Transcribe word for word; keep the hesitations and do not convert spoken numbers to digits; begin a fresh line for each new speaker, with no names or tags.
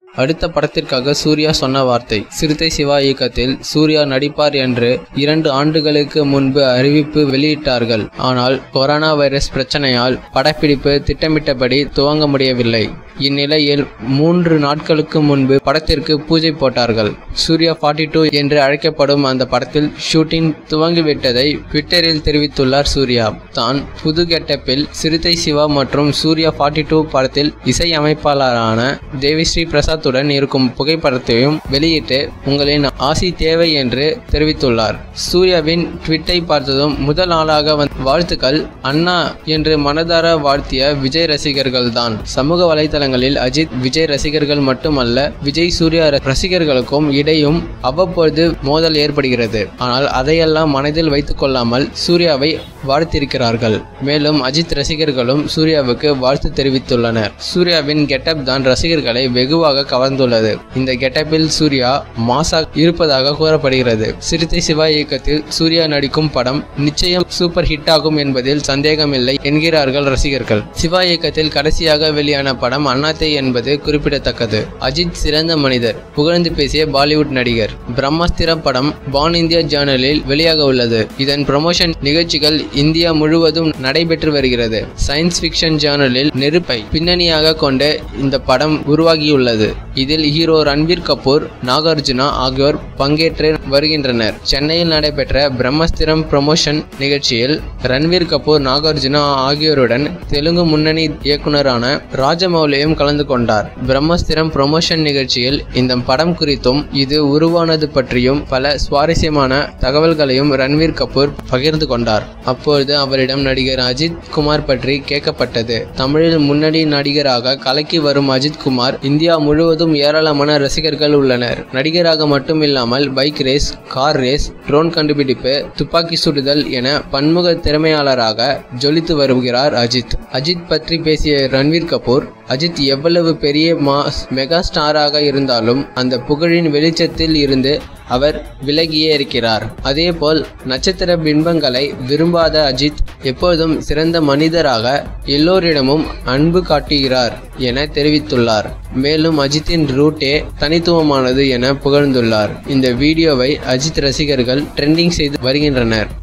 அடுத்த படத்திற்காக சூர்யா சொன்ன வார்த்தை. சிறுத்தை சிவா இயக்கத்தில் சூர்யா நடிப்பார் என்று இரண்டு ஆண்டுகளுக்கு முன்பு அறிவிப்பு வெளியிட்டார்கள். ஆனால் கொரோனா வைரஸ் பிரச்சனையால் படப்பிடிப்பு திட்டமிட்டபடி துவங்க முடியவில்லை. இந்நிலையில் மூன்று நாட்களுக்கு முன்பு படத்திற்கு பூஜை போட்டார்கள். சூர்யா ஃபார்ட்டி டூ என்று அழைக்கப்படும் அந்த படத்தில் ஷூட்டிங் துவங்கிவிட்டதை ட்விட்டரில் தெரிவித்துள்ளார் சூர்யா. தான் புது கெட்டப்பில் சிறுத்தை சிவா மற்றும் சூர்யா ஃபார்ட்டி டூ படத்தில் இசை அமைப்பாளரான தேவிஸ்ரீ பிரசாத்துடன் இருக்கும் புகைப்படத்தையும் வெளியிட்டு உங்களின் ஆசி தேவை என்று தெரிவித்துள்ளார். சூர்யாவின் ட்விட்டை பார்த்ததும் முதல் நாளாக வந்த வாழ்த்துக்கள் அண்ணா என்று மனதார வாழ்த்திய விஜய் ரசிகர்கள் தான். சமூக வலைதளங்களில் அஜித் விஜய் ரசிகர்கள் மட்டுமல்ல, விஜய் சூர்யா ரசிகர்களுக்கும் இடையும் அவ்வப்பொழுது மோதல் ஏற்படுகிறது. ஆனால் அதையெல்லாம் மனதில் வைத்துக் கொள்ளாமல் சூர்யாவை வாழ்த்திருக்கிறார்கள். மேலும் அஜித் ரசிகர்களும் சூர்யாவுக்கு வாழ்த்து தெரிவித்துள்ளனர். சூர்யாவின் கெட்டப் தான் ரசிகர்களை வெகுவாக கவர்ந்துள்ளது. இந்த கெட்டப்பில் சூர்யா மாசா இருப்பதாக கூறப்படுகிறது. சிறுத்தை சிவா இயக்கத்தில் சூர்யா நடிக்கும் படம் நிச்சயம் சூப்பர் ஹிட் ஆகும் என்பதில் சந்தேகமில்லை என்கிறார்கள் ரசிகர்கள். சிவா இயக்கத்தில் கடைசியாக வெளியான படம் அண்ணாத்தை என்பது குறிப்பிடத்தக்கது. அஜித் சிறந்த மனிதர் புகழ்ந்து பேசிய பாலிவுட் நடிகர். பிரம்மாஸ்திரம் படம் பான் இந்தியா சேனலில் வெளியாக உள்ளது. இதன் ப்ரமோஷன் நிகழ்ச்சிகள் இந்தியா முழுவதும் நடைபெற்று வருகிறது. சயின்ஸ் ஃபிக்ஷன் சேனலில் நெருப்பை பின்னணியாக கொண்டு இந்த படம் உருவாகியுள்ளது. இதில் ஹீரோ ரன்வீர் கபூர், நாகார்ஜுனா ஆகியோர் பங்கேற்று வருகின்றனர். சென்னையில் நடைபெற்ற பிரம்மஸ்திரம் ப்ரமோஷன் நிகழ்ச்சியில் ரன்வீர் கபூர், நாகார்ஜுனா ஆகியோருடன் தெலுங்கு முன்னணி இயக்குனரான ராஜமௌலியும் கலந்து கொண்டார். பிரம்மஸ்திரம் ப்ரமோஷன் நிகழ்ச்சியில் இந்த படம் குறித்தும் இது உருவானது பற்றியும் பல சுவாரஸ்யமான தகவல்களையும் ரன்வீர் கபூர் பகிர்ந்து கொண்டார். அப்பொழுது அவரிடம் நடிகர் அஜித் குமார் பற்றி கேட்கப்பட்டது. தமிழில் முன்னணி நடிகராக கலக்கி வரும் அஜித் குமார் இந்தியா முழுவதும் ஏராளமான ரசிகர்கள் உள்ளனர். நடிகராக மட்டுமில்லாமல் bike race, car race, drone கண்டுபிடிப்பு, துப்பாக்கி சுடுதல் என பன்முக திறமையாளராக ஜொலித்து வருகிறார் அஜித். அஜித் பற்றி பேசிய ரன்வீர் கபூர், அஜித் எவ்வளவு பெரிய மாஸ் மெகா ஸ்டாராக இருந்தாலும் அந்த புகழின் வெளிச்சத்தில் இருந்து அவர் விலகியே இருக்கிறார். அதேபோல் நட்சத்திர பிம்பங்களை விரும்பாத அஜித் எப்போதும் சிறந்த மனிதராக எல்லோரிடமும் அன்பு காட்டுகிறார் என தெரிவித்துள்ளார். மேலும் அஜித்தின் ரூட்டே தனித்துவமானது என புகழ்ந்துள்ளார். இந்த வீடியோவை அஜித் ரசிகர்கள் ட்ரெண்டிங் செய்து வருகின்றனர்.